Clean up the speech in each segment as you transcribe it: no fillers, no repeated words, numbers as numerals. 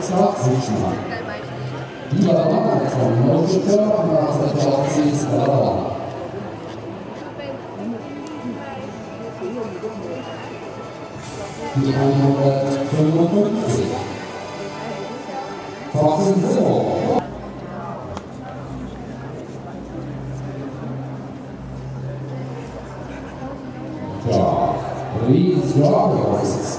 extra Sichtmann. Die Ballon von Neuschütter nach der Chelsea Ballon. Die 155. Thorsten Zimmer. Ja, Ries Jorges.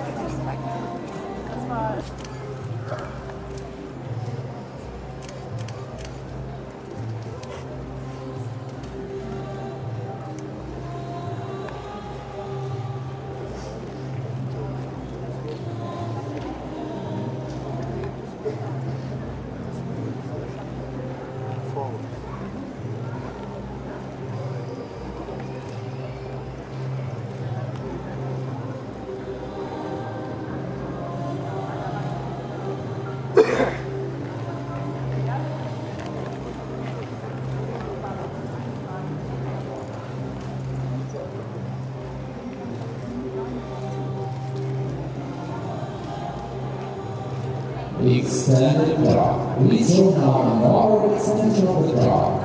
Extended drop. We show now another extension of the drop.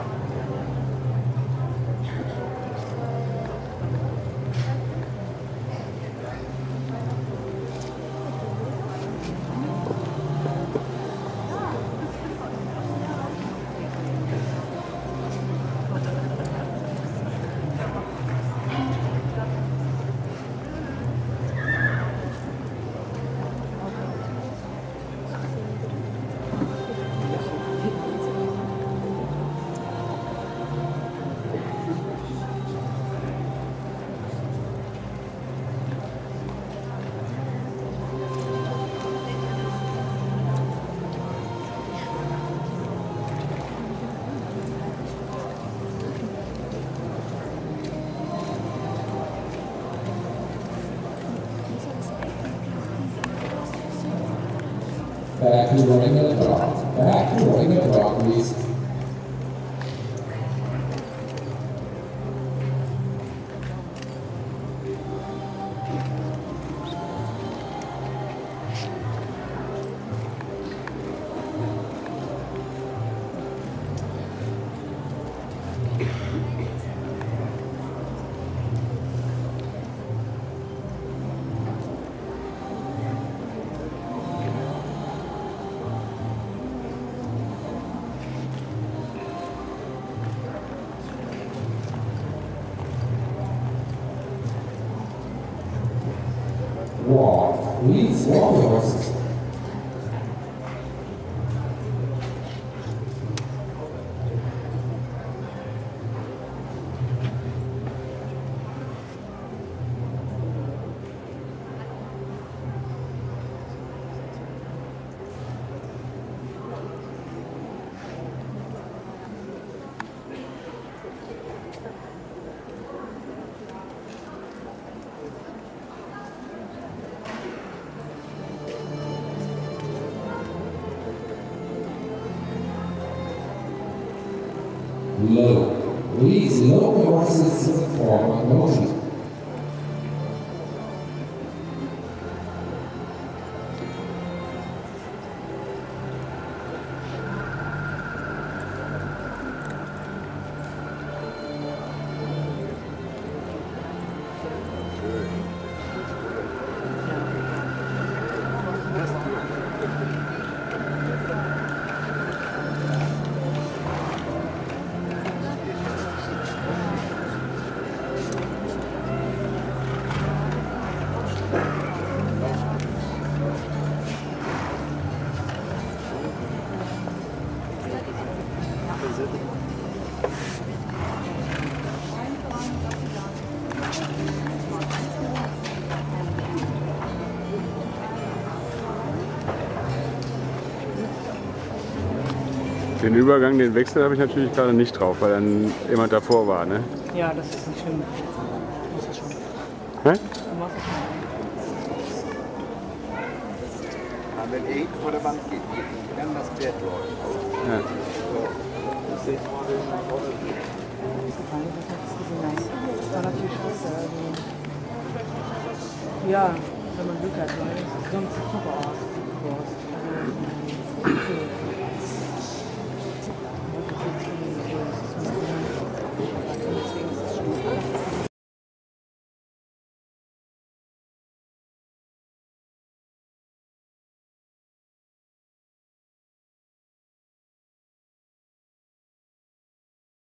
Back to running the drop. Back to running the drop, please. Walk, please walk the horses. Low. Please lower the horses to the forward motion. Den Übergang, den Wechsel habe ich natürlich gerade nicht drauf, weil dann jemand davor war, ne? Ja, das ist nicht schlimm. Du machst es schon. Hä? Du machst es schon. Aber wenn er vor der Wand geht, dann das Pferd läuft. Ja. Das sehe ich mal den Rolle. Das war natürlich scheiße. Also, ja, wenn man Glück hat, weil sonst super aus.